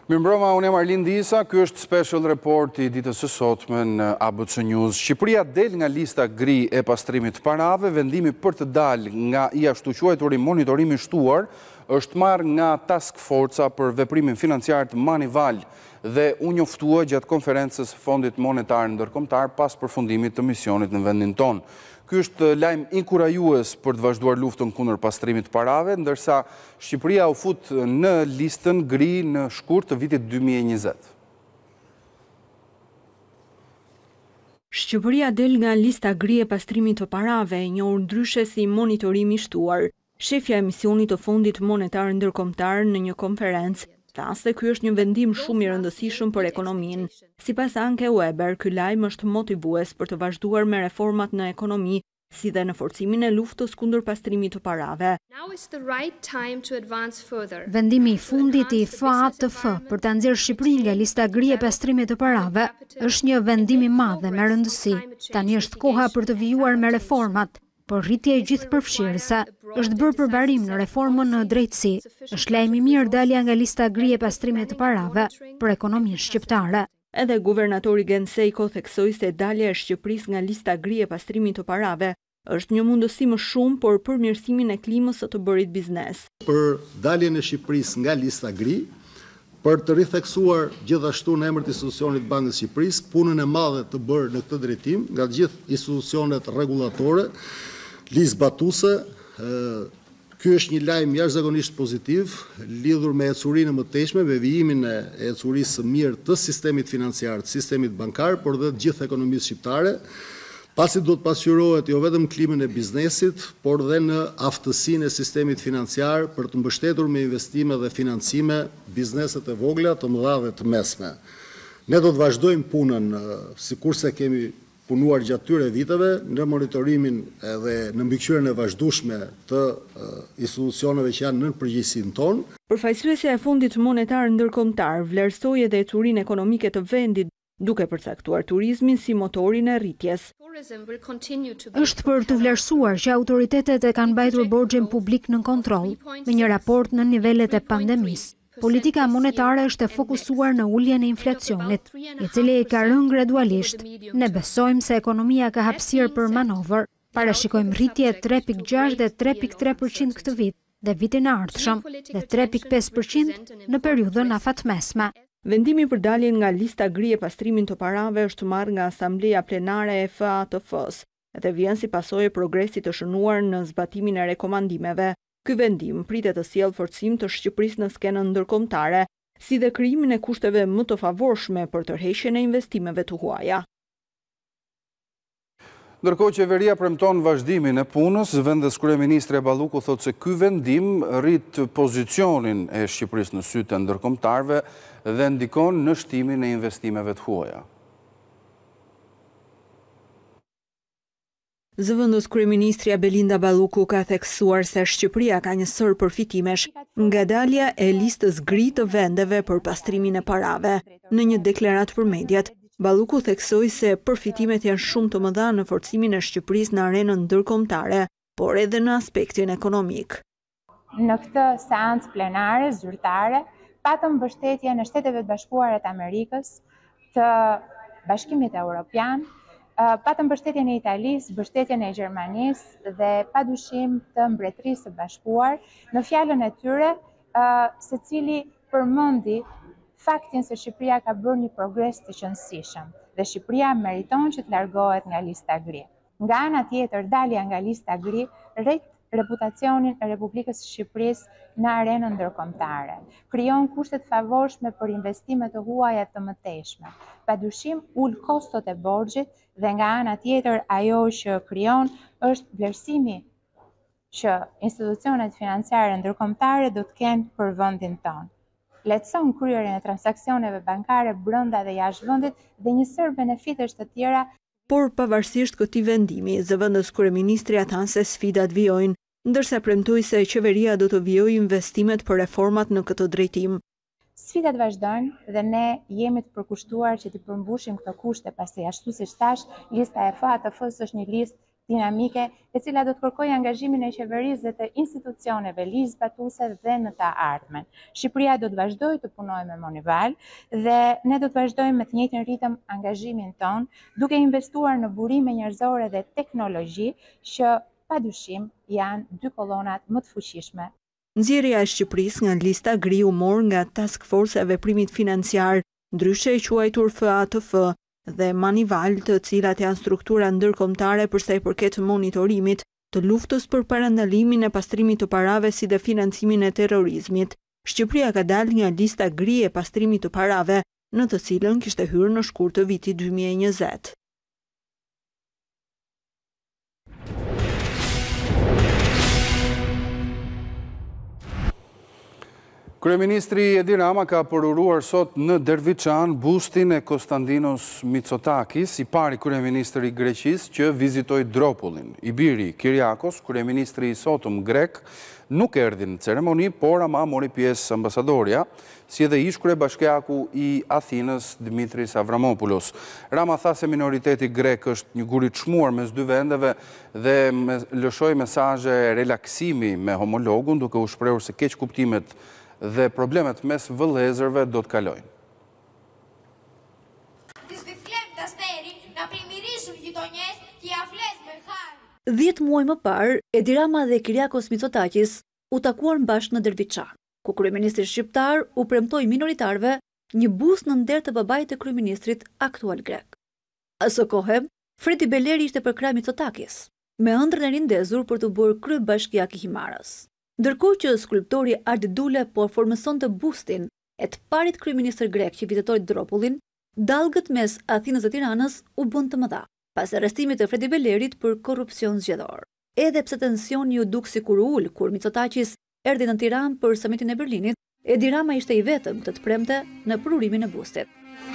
Mirëmbrëma, unë jam Arlind Disa, ky është special report I ditës së sotme në ABC News. Shqipëria del nga lista gri e pastrimit të parave, vendimi për të dalë nga I ashtu quajturi monitorimi shtuar është marrë nga Task Forca për veprimin financiar të Manival dhe u njoftua gjatë konferencës Fondit Monetar Ndërkombëtar pas përfundimit të misionit në vendin tonë. Ky është lajm inkurajues për të vazhduar luftën kundër pastrimit të parave, ndërsa Shqipëria u fut në listën gri në shkurt të vitit 2020. Shqipëria del nga lista gri e pastrimit të parave, e njohur ndryshe si monitorimi I shtuar. Shefja e misionit të Fondit Monetar Ndërkombëtar në një konferencë tha se ky është një vendim shumë I rëndësishëm për ekonominë. Sipas Anke Weber, ky lajm është motivues për të vazhduar me reformat në ekonomi, si dhe në forcimin e luftës kundër pastrimit të parave. Vendimi I fundit I FATF për ta nxjerrë Shqipërinë nga lista gri e pastrimit të parave është një vendim I madh dhe me rëndësi. Tani është koha për të vijuar me reformat. Por rritja e gjithëpërfshirëse është bërë përbarim në reformën në drejtësi, është lajm I mirë dalja nga lista gri e pastrimit të parave për ekonominë shqiptare. Edhe guvernatori Gensejko theksoi se dalja e Shqipërisë nga lista gri e pastrimit të parave është një mundësi më shumë por përmirësimin e klimës së të bërit biznes. Për daljen e Shqipërisë nga lista gri, për të ritheksuar gjithashtu në emër të institucionit Bankës së Shqipërisë punën e madhe të bërë në këtë drejtim nga gjithë institucionet rregullatore, lisbatuese. Ky është një lajm jashtëzakonisht pozitiv lidhur me ecurinë e mëtejshme, me vijimin e ecurisë së mirë të sistemit financiar, të sistemit bankar, por dhe të gjithë ekonomisë shqiptare, pasi do të pasqyrohet jo vetëm klimën e biznesit, por dhe në aftësinë e sistemit financiar për të mbështetur me investime dhe financime bizneset e vogla, të mëdha dhe të mesme. Ne do të vazhdojmë punën sikurse kemi punuar gjatë tyre viteve në monitorimin dhe në mbikëqyrjen e vazhdueshme të institucioneve që janë nën përgjegjësinë tonë. Përfaqësuesja e Fondit Monetar Ndërkombëtar vlerësoi edhe ecurinë ekonomike të vendit, duke përcaktuar turizmin si motorin e rritjes. Është për të vlerësuar që autoritetet e kanë mbajtur borxhin publik në kontroll me një raport në nivelet e pandemisë. Politika monetare është e fokusuar në uljen e inflacionit, I cili ka rënë gradualisht. Ne besojmë se ekonomia ka hapësirë për manovër. Parashikojmë rritje 3.6 dhe 3.3% këtë vit dhe vitin e ardhshëm dhe 3.5% në periudhën afatmesme. Vendimi për daljen nga lista gri e pastrimit të parave është marrë nga Asambleja Plenare e FATF-s dhe vjen si pasojë e progresit të shënuar në zbatimin e rekomandimeve. Ky vendim pritet të sjellë forcim të Shqipërisë në skenën ndërkombëtare, si dhe krijimin e kushteve më të favorshme për tërheqjen e investimeve të huaja. Ndërkohë qeveria premton vazhdimin e punës, vendes kryeministri Balluku thotë se ky vendim rrit pozicionin e Shqipërisë në sy të ndërkombëtarëve dhe ndikon në shtimin e investimeve të huaja. Zëvendës kryeministrja Belinda Balluku ka theksuar se Shqipëria ka një sër përfitimesh nga dalja e listës gri të vendeve për pastrimin e parave. Në një deklaratë për mediat, Balluku theksoi se përfitimet janë shumë të mëdha në forcimin e Shqipërisë në arenën ndërkombëtare, por edhe në aspektin ekonomik. Në këtë seancë plenare zyrtare, patëm mbështetjen e Shteteve të Bashkuara të Amerikës, të Bashkimit Evropian, patëm mbështetjen e Italisë, mbështetjen e Gjermanisë dhe padyshim të Mbretërisë së Bashkuar, në fjalën e tyre, secili përmendi faktin se Shqipëria ka bërë një progres të qëndësishëm dhe Shqipëria meriton që të largohet nga lista gri. Nga ana tjetër, dalja nga lista gri rrit reputacionin e Republikës së Shqipërisë në arenën ndërkombëtare. Krijon kushte të favorshme për investime të huaja të mëtejshme. Padyshim ul kostot e borxhit dhe nga ana tjetër ajo që krijon është vlerësimi që institucionet financiare ndërkombëtare do të kenë për vendin tonë. Lehtëson kryerjen e transaksioneve bankare brenda dhe jashtë vendit dhe një sër benefitesh të tjera. Por pavarësisht këtij vendimi, zëvendës kryeministri thanë se sfidat vijojnë, ndërsa premtoi se qeveria do të vijojë investimet për reformat në këtë drejtim. Sfidat vazhdojnë dhe ne jemi të përkushtuar që të përmbushim këto kushte, pasi ashtu siç thash, lista e FATF-s është një listë dinamike e cila do të kërkojë angazhimin e qeverisë dhe të institucioneve ligjzbatuese dhe në të ardhmen. Shqipëria do të vazhdojë të punojë me Monival dhe ne do të vazhdojmë me të njëjtin ritëm angazhimin ton, duke investuar në burime njerëzore dhe teknologji që padyshim janë dy kolonat më të fuqishme. Nxjerrja e Shqipërisë nga lista gri u mor nga Task Force e veprimit financiar, ndryshe e quajtur FATF, dhe Manival, të cilat janë struktura ndërkombëtare për sa i përket monitorimit të luftës për parandalimin e pastrimit të parave si dhe financimin e terrorizmit. Shqipëria ka dalë nga lista gri e pastrimit të parave, në të cilën kishte hyrë në shkurt të vitit 2020. Kryeministri Edi Rama ka përuruar sot në Derviçan bustin e Konstantinos Mitsotakis, i pari kryeministri i Greqisë që vizitoi Dropullin. I biri Kyriakos, kryeministri i sotëm grek, nuk erdhi në ceremoni, por ama mori pjesë ambasadorja, si edhe ish kryebashkiaku i Athinës Dimitris Avramopoulos. Rama tha se minoriteti grek është një gur i çmuar mes dy vendeve dhe lëshoi mesazhe relaksimi me homologun, duke u shprehur se keq kuptimet dhe problemet mes vëllezërve do të kalojnë. 10 muaj më parë, Edi Rama dhe Kyriakos Mitsotakis u takuan bashkë në Derviçan, ku kryeministri shqiptar u premtoi minoritarëve një buzë në nder të babait të kryeministrit aktual grek. Asë kohë, Fredi Beleri ishte për krah Mitsotakis, me ëndrrën e rindezur për të bërë kryebashkiak i Himarës. Ndërkohë që skulptori Ardi Dule po formësonte bustin e të parit kryeministër grek që vizitoi Dropullin, dallgët mes Athinës dhe Tiranës u bën të mëdha pas arrestimit të Fredi Belerit për korrupsion zgjedhor. Edhe pse tensioni u duk sikur u ul kur Mitsotakis erdhi në Tiranë për samitin e Berlinit, Edi Rama ishte i vetëm të premte në prurimin e bustit.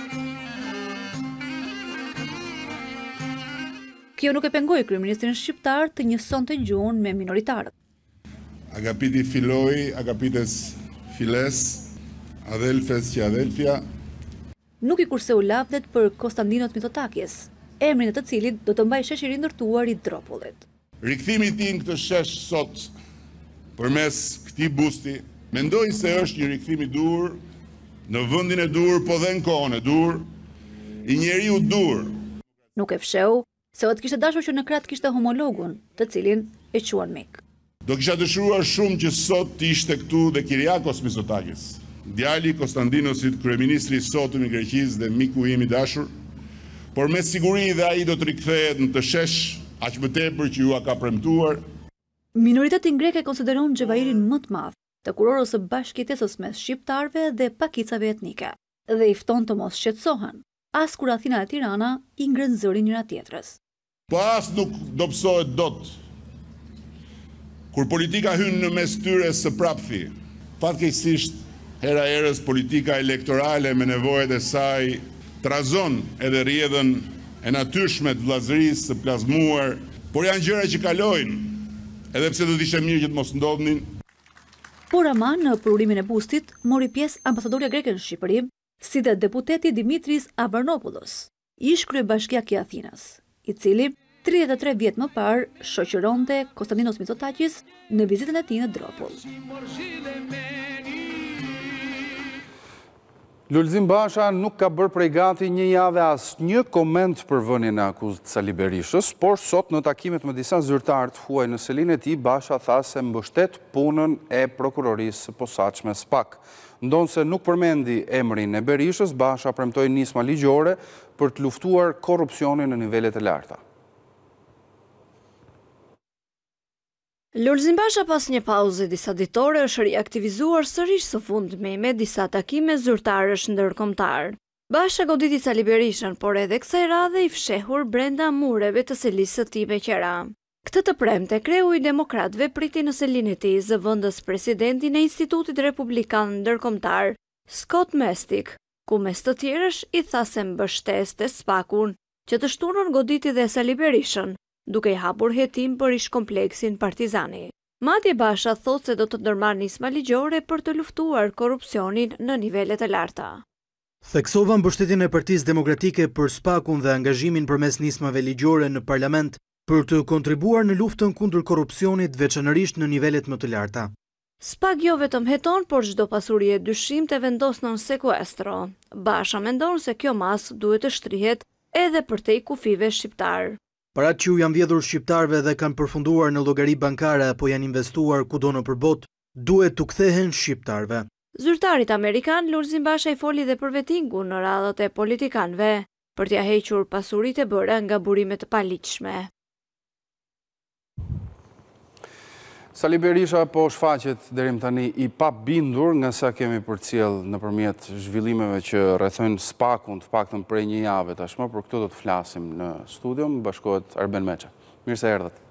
Kjo nuk e pengoi kryeministrin shqiptar të njësonte gjuhën me minoritarët. Agapiti Filoi, agapites Files, Adelfes që Adelfia. Nuk i kurse u lavdet për Konstantinos Mitsotakis, emrin e të cilit do të mbaj sheshiri ndërtuar i Dropullit. Rikthimi i tij në këtë shesh sot përmes këtij busti, mendoj se është një rikthim i dur në vendin e dur, po dhe në kohën e dur, i njeriu dur. Nuk e fsheu se o të kishte dashur që në krah kishte homologun, të cilin e quan mik. Do kisha dëshiruar shumë që sot të ishte këtu dhe Kyriakos Mitsotakis, djali Konstantinosit, kryeministri i sotëm i Greqisë dhe miku im i dashur, por me siguri dhe ai do të rikthehet në të shesh aq më tepër që ju ka premtuar. Minoriteti grek e konsideron xhevairin më të madh të kurorës së bashkëjetesës mes shqiptarëve dhe pakicave etnike, dhe i fton të mos shqetësohen, as kur Athina dhe Tirana i ngren zërin njëra tjetrës. Po as nuk dobësohet dot kur politika hyn në mes tyre së prapthi. Fatkeqësisht, hera herës politika elektorale me nevojat e saj trazon edhe rrjedhën e natyrshme të vllazërisë së plazmuar, por janë gjëra që kalojnë, edhe pse do të ishte mirë që të mos ndodhnin. Por ama në prurimin e bustit mori pjesë ambasadorja greke në Shqipëri, si dhe deputeti Dimitris Avramopoulos, ish kryebashkiak i Athinës, i cili 33 vjet më parë shoqëronte Konstantinos Mitsotakis në vizitën e tij në Dropull. Lulzim Basha nuk ka bërë prej gati një javë asnjë koment për vënien e akuzët të Sali Berishës, por sot në takimet me disa zyrtarë të huaj në selinë e tij, Basha tha se mbështet punën e prokurorisë së posaçme SPAK. Ndonse nuk përmendi emrin e Berishës, Basha premtoi nisma ligjore për të luftuar korrupsionin në nivelet e larta. Lulzim Basha pas një pauze disa ditore është riaktivizuar sërish së fundmi me disa takime zyrtarësh ndërkombëtar. Basha goditi Sali Berishën, por edhe kësaj radhe i fshehur brenda mureve të selisë së tij me qera. Këtë të premte kreu i demokratëve priti në selinë e tij zëvendës presidentin e Institutit Republikan Ndërkombëtar, Scott Mestik, ku mes të tjerësh i tha se mbështeste SPAK-un, që të shtunën goditi dhe Sali Berishën, duke i hapur hetim për ish kompleksin Partizani. Madje Basha thot se do të ndërmarrë nisma ligjore për të luftuar korrupsionin në nivelet e larta. Theksova mbështetjen e Partisë Demokratike për SPAK-un dhe angazhimin përmes nismave ligjore në parlament për të kontribuar në luftën kundër korrupsionit, veçanërisht në nivelet më të larta. SPAK jo vetëm heton, por çdo pasuri e dyshim të vendos nën sekuestro. Basha mendon se kjo mas duhet të shtrihet edhe për te kufive shqiptar. Parat që u janë vjedhur shqiptarve dhe kanë përfunduar në llogari bankare apo janë investuar kudo në përbot, duhet të kthehen shqiptarve. Zyrtarit amerikan Lulzim Basha i foli dhe për vettingun në radhët e politikanëve për t'ia hequr pasuritë e bëra nga burime të paligjshme. Sali Berisha po shfaqet deri më tani i pabindur nga sa kemi përcjell nëpërmjet zhvillimeve që rrethojnë SPAK-un, të paktën prej një jave tashmë. Për këtë do të flasim në studio, më bashkohet Arben Meça. Mirë se erdhët.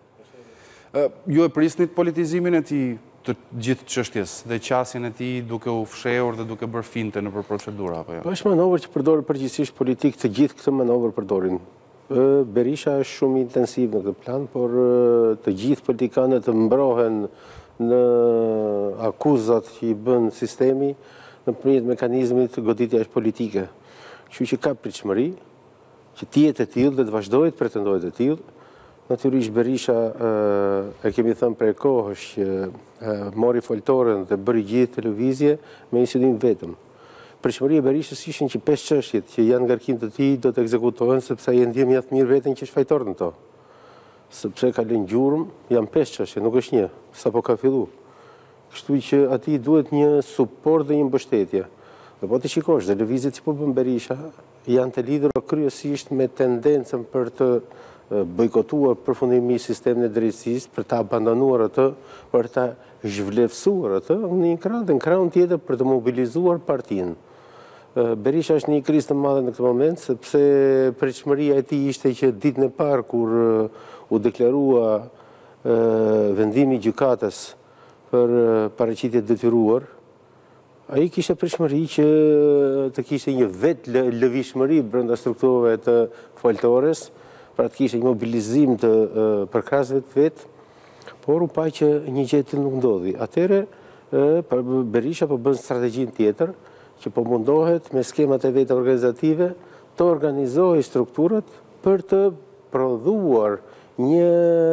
Ju e prisnit politizimin e tij të gjithë çështjes dhe qasjen e tij duke u fshehur dhe duke bërë finte nëpër procedura apo jo? Po është manovër që përdorin përgjithsisht politik, të gjithë këtë manovër përdorin. Berisha është shumë intensiv në këtë plan, por të gjithë politikanët të mbrohen në akuzat që i bën sistemi nëpërmjet mekanizmit të goditjes politike. Kështu që ka pritshmëri që të jetë e tillë dhe të vazhdojë të pretendojë të tillë. Natyrisht Berisha e kemi thënë prej kohësh që mori foltorën dhe bëri gjithë televizje me një synim vetëm. Pritshmëria e Berishës ishin që 5 çështjet që janë ngarkim të tij do të ekzekutohen sepse ai ndjen mjaft mirë veten që është fajtor në to. Sepse ka lënë gjurmë, janë 5 çështje, nuk është një, sapo ka filluar. Kështu që atij duhet një suport dhe një mbështetje. Dhe po të shikosh, dhe lëvizjet që po bën Berisha janë të lidhura kryesisht me tendencën për të bojkotuar përfundimisht sistemin e drejtësisë, për ta abandonuar atë, për ta zhvlefsuar atë në një krah dhe në krahun tjetër për të mobilizuar partinë. Berisha është në një krizë të madhe në këtë moment, sepse pritshmëria e tij ishte që ditën e parë kur u deklarua vendimi i gjykatës për paraqitje detyruar, ai kishte pritshmëri që të kishte një vetë lëvizshmëri brenda strukturave të foltores, pra të kishte një mobilizim të përkrahësve të vet, por u pa që një gjë e tillë nuk ndodhi. Atëherë Berisha po bën strategjinë tjetër, që po mundohet me skemat e veta organizative të organizojë strukturat për të prodhuar një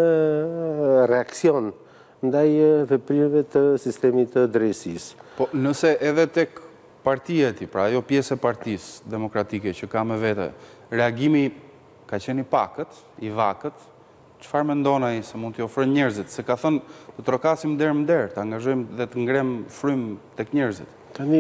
reakcion ndaj veprimeve të sistemit të drejtësisë. Po nëse edhe tek partia e tij, pra ajo pjesë e Partisë Demokratike që ka me vete, reagimi ka qenë i pakët, i vakët, çfarë mendon ai se mund t'i ofrojë njerëzit? Se ka thënë të trokasim der më der, të angazhojmë dhe të ngrem frym tek njerëzit. Tani,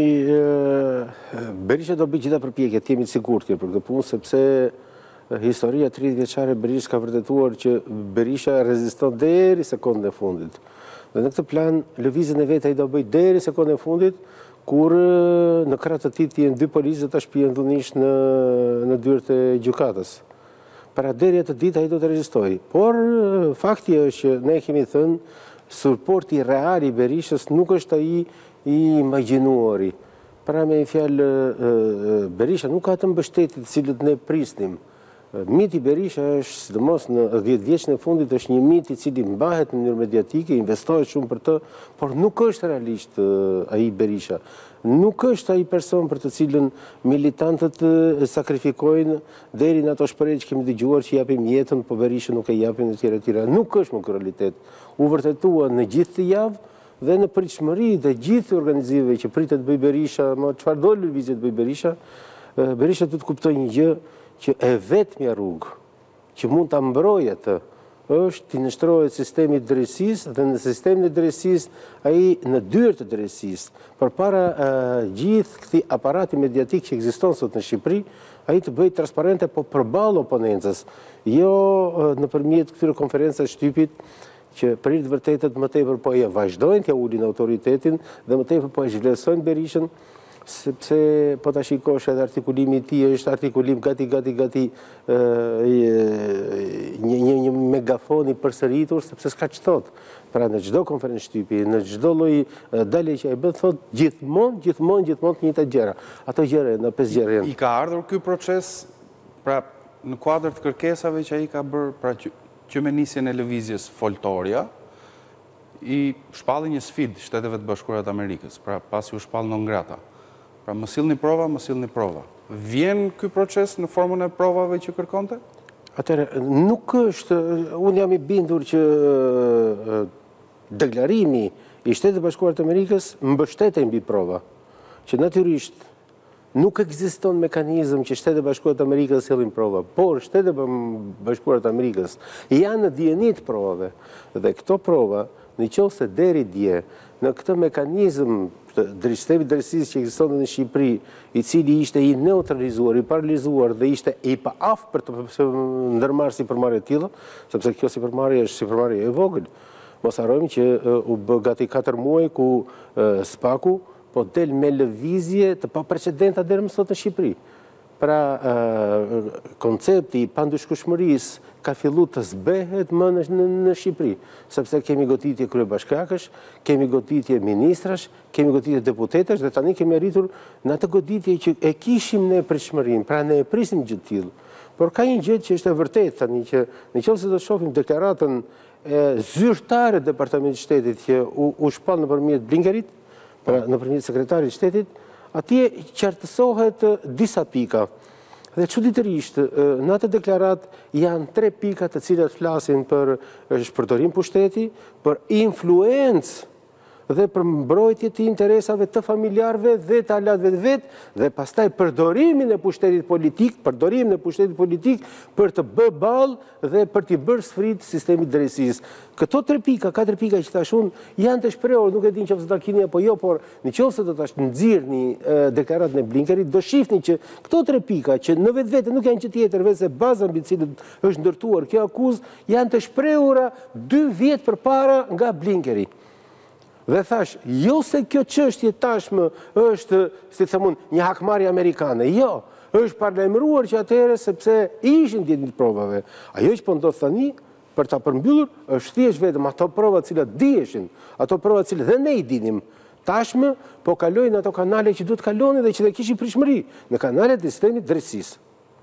Berisha do bëj gjitha përpjekjet, jemi të sigurt për këtë punë, sepse historia 30 vjeçare e Berishës ka vërtetuar që Berisha reziston deri sekondën e fundit. Dhe në këtë plan, lëvizjen e vet ai do bëj deri sekondën e fundit, kur në krah të tij janë 2 policë ta shpijëndunisht në dyert e gjykatës. Para deri atë ditë ai do të rezistojë. Por fakti është që ne kemi thënë suporti real i Berishës nuk është ai i imagjinuari. Pra me një fjalë, Berisha nuk ka të mbështetjet të cilët ne prisnim. Miti Berisha është, sidomos në 10 vjeçën e fundit, është një mit i cili mbahet në mënyrë mediatike, investohet shumë për të, por nuk është realisht ai Berisha. Nuk është ai person për të cilën militantët sakrifikojnë deri në ato shprehje që kemi dëgjuar që japim jetën, po Berisha nuk e japin etj etj. Nuk është më ky realitet. U vërtetua në gjithë të javë dhe në pritshmëri dhe gjithë organizimeve që pritet të bëjë Berisha, çfarë do lëvizje të bëjë Berisha, Berisha duhet të kuptojë një gjë që e vetmja rrugë që mund ta mbrojë atë është të nështrohet sistemi i drejtësisë dhe në sistemin e drejtësisë ai në dyert të drejtësisë përpara gjithë këtij aparati mediatik që ekziston sot në Shqipëri, ai të bëjë transparente po përballë oponencës, jo nëpërmjet këtyre konferencave shtypit që për të vërtetë më tepër po e vazhdojnë t'ia ulin autoritetin dhe më tepër po e zhvlerësojnë Berishën, sepse po ta shikosh edhe artikulimi i tij është artikulim gati një megafon i përsëritur sepse s'ka ç'thot. Pra në çdo konferencë shtypi, në çdo lloj dalje që ai bën thot gjithmonë të njëjta gjëra. Ato gjëra në 5 gjëra janë. I ka ardhur ky proces pra në kuadër të kërkesave që ai ka bërë, pra që me nisjen e lëvizjes foltoria i shpalli një sfidë Shteteve të Bashkuara të Amerikës, pra pasi u shpall non grata. Pra më sillni prova. Vjen ky proces në formën e provave që kërkonte? Atëherë, nuk është, unë jam I bindur që deklarimi I Shtetit Bashkuar të Amerikës mbështetet mbi prova, që natyrisht nuk ekziston mekanizëm që Shtetet Bashkuar të Amerikës sjellin prova, por Shtetet Bashkuar të Amerikës janë në dijeni të provave dhe këto prova, nëse deri dje në këtë mekanizëm të sistemit drejtësisë që ekziston në Shqipëri, I cili ishte I neutralizuar, I paralizuar dhe ishte I paaftë për të ndërmarrë sipërmarrje të tilla, sepse kjo sipërmarrje është sipërmarrje e vogël. Mos harrojmë që u bë gati 4 muaj ku SPAK-u po del me lëvizje të paprecedenta deri më sot në Shqipëri. Pra, koncepti I pandyshkueshmërisë ka filluar të zbehet më në Shqipëri, sepse kemi goditje kryebashkiakësh, kemi goditje ministrash, kemi goditje deputetësh dhe tani kemi arritur në atë goditje që e kishim ne pritshmërinë, pra ne e prisnim gjë të tillë. Por ka një gjë që është e vërtetë tani që nëse do shohim deklaratën zyrtare të Departamentit të Shtetit që u shpall nëpërmjet Blinkerit, pra nëpërmjet sekretarit të Shtetit, atje qartësohet disa pika. Dhe çuditërisht, në atë deklarat janë 3 pika të cilat flasin për shpërdorim pushteti, për influencë dhe për mbrojtje të interesave të familjarëve dhe të alatëve të vetë, dhe pastaj përdorimin e pushtetit politik, për të bë ballë dhe për të bërë sfrit sistemit drejtësisë. Këto 3 pika, 4 pika që tash unë janë të shprehur, nuk e di nëse ta keni apo jo, por nëse do ta nxirrni deklaratën e Blinkerit, do shihni që këto 3 pika që në vetvete nuk janë që tjetër vetë se baza mbi të cilën është ndërtuar kjo akuzë, janë të shprehura 2 vjet përpara nga Blinkeri. Dhe thash, jo se kjo çështje tashmë është, si themun, një hakmarrje amerikane, jo, është paralajmëruar që atëherë sepse ishin ditë provave. Ajo që po ndodh tani për ta përmbyllur është thjesht vetëm ato prova të cilat diheshin, ato prova të cilat dhe ne I dinim. Tashmë po kalojnë ato kanale që duhet kalonin dhe që ne kishim pritshmëri në kanalet e sistemit drejtësisë.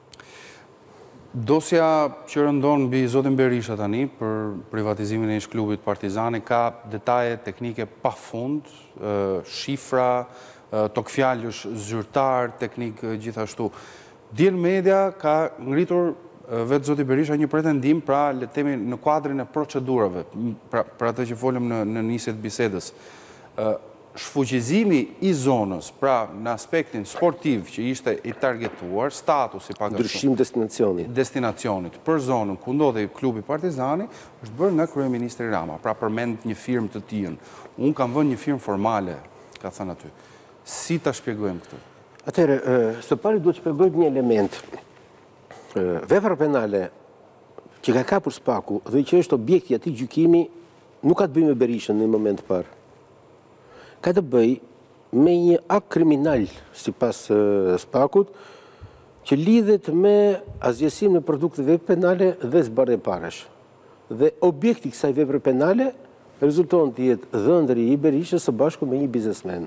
Dosja që rëndon mbi zotin Berisha tani për privatizimin e ish-klubit Partizani ka detaje teknike pafund, shifra, tokfjalësh zyrtar, teknik gjithashtu. Dje në media ka ngritur vetë zoti Berisha një pretendim, pra le të themi në kuadrin e procedurave, për atë që folëm në nisje të bisedës. Shfuqizimi I zonës, pra në aspektin sportiv që ishte I targetuar, statusi ndryshim destinacionit për zonën ku ndodhej klubi Partizani, është bërë nga kryeministri Rama, pra përmend një firmë të tillë. Unë kam vënë një firmë formale, ka thënë aty. Si ta shpjegojmë këtë? Atëherë, së pari duhet të shpjegojmë një element. Vepra penale që ka kapur SPAK-u dhe që është objekti I atij gjykimi nuk ka të bëjë me Berishën në moment të parë. Ka të bëj me një akt kriminal, sipas SPAK-ut, që lidhet me asgjësim në produkteve penale dhe zbardhje parash. Dhe objekti I kësaj vepre penale rezulton të jetë dhëndri I Berishës së bashku me një biznesmen.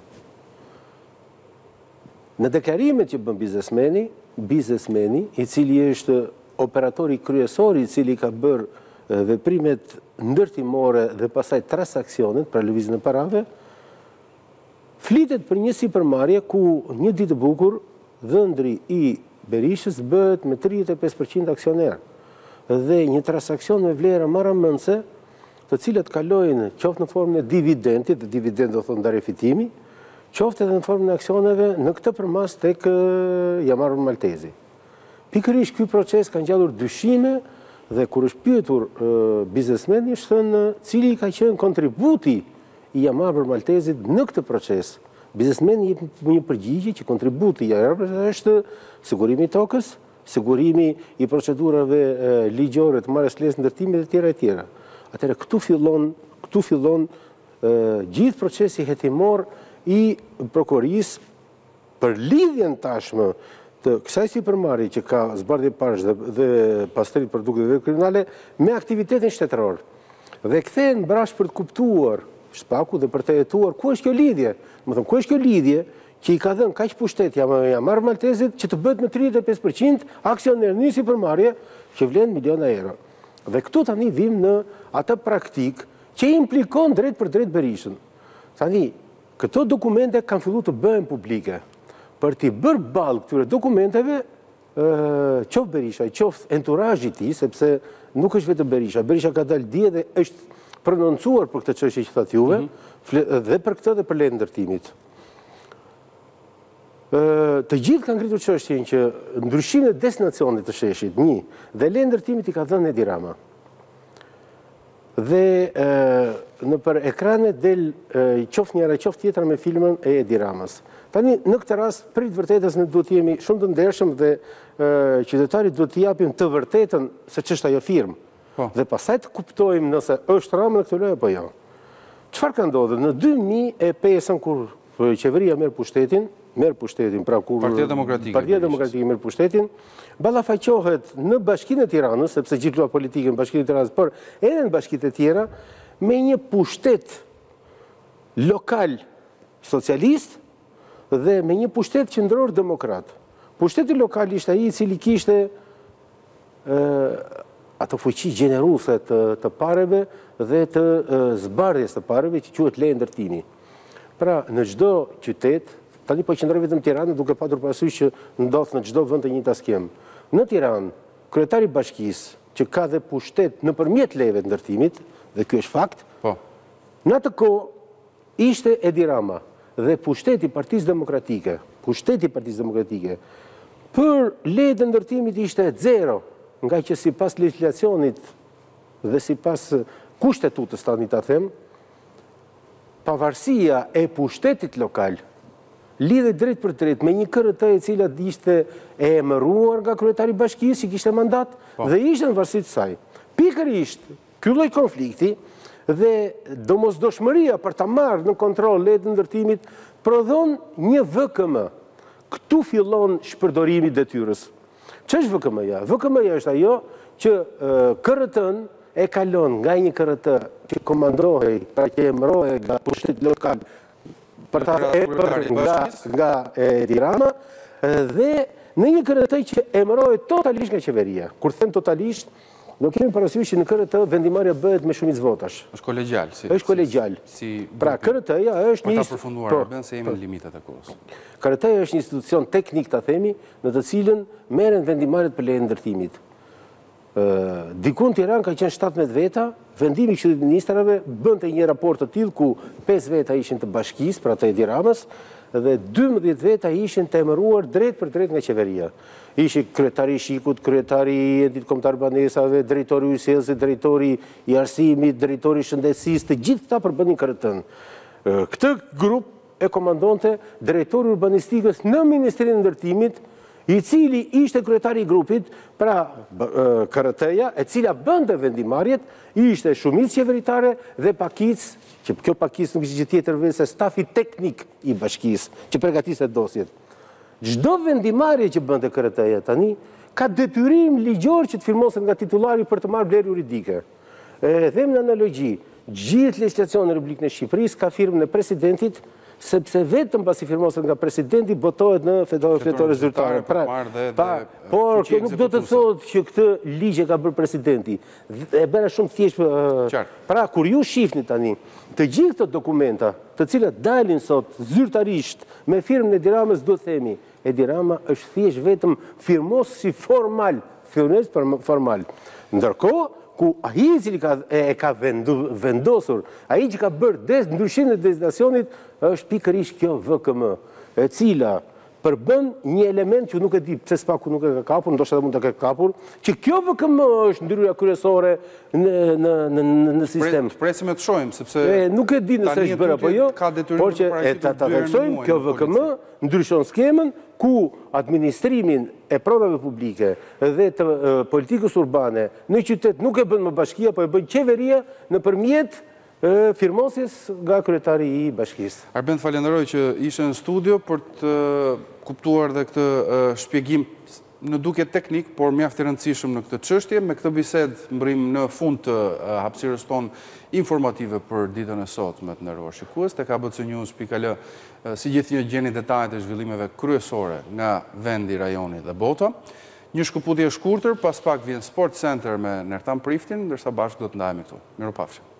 Në deklarimet që bën biznesmeni, I cili është operatori kryesor I cili ka bërë veprimet ndërtimore dhe pastaj transaksionet për lëvizjen e parave, flitet për një sipërmarrje ku një ditë bukur dhëndri I Berishës bëhet me 35% aksioner dhe një transaksion me vlera marramëndse, të cilat kalojnë qoftë në formën e dividendit, dhe dividend do thonë ndarje fitimi, qoftë edhe në formën e aksioneve në këtë përmas tek Jamar Maltezi. Pikërisht ky proces ka ngjallur dyshime dhe kur është pyetur biznesmeni është thënë cili ka qenë kontributi I Jamar Maltezit në këtë proces. Biznesmeni jep një përgjigje që kontributi I Jamar është sigurimi I tokës, sigurimi I procedurave ligjore të marrjes lesë ndërtimit e tjera. Atëherë këtu fillon gjithë procesi hetimor I prokurorisë për lidhjen tashmë të kësaj sipërmarrje që ka zbardhje parash dhe pastrim produkteve kriminale me aktivitetin shtetëror. Dhe kthehen bashkë për të kuptuar SPAK-u dhe për të jetuar ku është kjo lidhje. Më thënë, ku është kjo lidhje që I ka dhënë kaq pushtet Jamar Maltezit që të bëhet me 35% aksioner në një sipërmarrje që vlen miliona euro. Dhe këtu tani vim në atë praktik që implikon drejt për drejt Berishën. Tani, këto dokumente kanë filluar të bëhen publike. Për t'i bërë ballë këtyre dokumenteve, qoftë Berisha, qoftë entourazhi i tij, sepse nuk është vetëm Berisha. Berisha ka dalë dje dhe është prononcuar për këtë çështje që thatë juve, dhe për këtë dhe për lejen e ndërtimit. Të gjithë kanë ngritur çështjen që ndryshimin e destinacionit të sheshit, dhe lejen e ndërtimit i ka dhënë Edi Rama. Dhe në për ekranet del qoftë njëra qoftë tjetra me filmën e Edi Ramës. Tani, në këtë rast, prit vërtetës ne duhet jemi shumë të ndershëm dhe qytetarit duhet t'i japim të vërtetën se ç'është ajo firmë. Dhe pastaj të kuptojmë nëse është Rama në këtë lojë apo jo. Çfarë ka ndodhur? Në 2005 kur qeveria merr pushtetin, pra kur Partia Demokratike merr pushtetin, ballafaqohet në Bashkinë e Tiranës, sepse gjithë lua politike në Bashkinë e Tiranës, por edhe në bashkitë e tjera, me një pushtet lokal socialist dhe me një pushtet qendror demokrat. Pushteti lokal ishte ai i cili kishte ato fuqi gjeneruse të pareve dhe të zbardhjes të pareve që quhet leje ndërtimi. Pra, në çdo qytet, tani po qëndroj vetëm në Tiranë, duke patur parasysh që ndodh në çdo vend të njëjta skemë. Në Tiranë, kryetari i bashkisë, që ka dhe pushtet nëpërmjet lejeve të ndërtimit, dhe ky është fakt, në atë kohë ishte Edi Rama dhe pushteti i Partisë Demokratike, për lejet e ndërtimit ishte 0, nga që sipas legjislacionit dhe sipas kushtetutës tani ta them, pavarësia e pushtetit lokal lidhe drejt për drejt me një KRT e cila ishte e emëruar nga kryetari i bashkisë, që kishte mandat dhe ishte në varësi të saj. Pikërisht, ky lloj konflikti dhe domosdoshmëria për ta marrë në kontroll lejet e ndërtimit prodhon një VKM. Këtu fillon shpërdorimi i detyrës. Ç'është VKM-ja? VKM-ja është ajo që KRT-n e kalon nga një KRT që komandohej, pra që emërohej nga pushteti lokal për ta nga Edi Rama, dhe në një KRT që emërohet totalisht nga qeveria. Kur them totalisht, do kemi parasysh që në KRT vendimarrja bëhet me shumicë votash. Është kolegjal. Është kolegjal. Pra KRT-ja është një... Për ta përfunduar, ben se jemi në limitat e kohës. KRT-ja është një institucion teknik, ta themi, në të cilën merren vendimarrjet për lejen e ndërtimit. Diku në Tiranë ka qenë 17 veta, vendimi i Këshillit të Ministrave bënte një raport të tillë ku 5 veta ishin të bashkisë, pra të Edi Ramës, dhe 12 veta ishin të emëruar drejt për drejt nga qeveria. Ishi kryetari i Shikut, kryetari i Endit Kombëtar Banesave, drejtori i Ysellësit, drejtori i Arsimit, drejtori i Shëndetësisë, të gjithë këta përbënin KRT-n. Këtë grup e komandonte drejtori urbanistikës në Ministrinë e Ndërtimit, i cili ishte kryetari i grupit, pra KRT-ja, e cila bënte vendimarrjet, ishte shumicë qeveritare dhe pakicë, që kjo pakicë nuk ishte gjë tjetër veç se stafi teknik i bashkisë, që përgatiste dosjet. Çdo vendimarrje që bënte KRT-ja tani, ka detyrim ligjor që të firmoset nga titullari për të marrë vlerë juridike. Them në analogji, gjithë legjislacioni në Republikën e Shqipërisë ka firmën e presidentit, sepse vetëm pasi firmoset nga presidenti botohet në fletore zyrtare. Por kjo nuk do të thotë që këtë ligj e ka bërë presidenti. E bëra shumë thjesht. Pra, kur ju shihni tani të gjithë këto dokumenta, të cilat dalin sot zyrtarisht me firmën e Edi Ramës, do të themi, Edi Rama është thjesht vetëm firmos si formal, ndërkohë ku ai i cili e ka vendosur, ai që ka bërë ndryshimin e destinacionit, është pikërisht kjo VKM, e cila përbën një element që nuk e di pse s'paku nuk e ka kapur, ndoshta mund të ketë kapur, që kjo VKM është ndryra kryesore në sistem. Presim e të shohim, sepse nuk e di nëse është bërë apo jo, por që ta theksojmë, kjo VKM ndryshon skemën ku administrimin e pronave publike dhe të politikës urbane në qytet nuk e bën më bashkia, po e bën qeveria nëpërmjet firmosjes nga kryetari i bashkisë. Arben, falenderoj që ishe në studio për të kuptuar dhe këtë shpjegim në duke teknik, por mjaft i rëndësishëm në këtë çështje. Me këtë bisedë mbrim në fund të hapësirës tonë informative për ditën e sotme të nderuar shikues. Tek abcnews.al si gjithnjë gjeni detajet e zhvillimeve kryesore nga vendi, rajoni dhe bota. Një shkëputje e shkurtër, pas pak vjen Sport Center me Nertan Priftin, ndërsa bashkë do të ndajemi këtu. Miropafshim.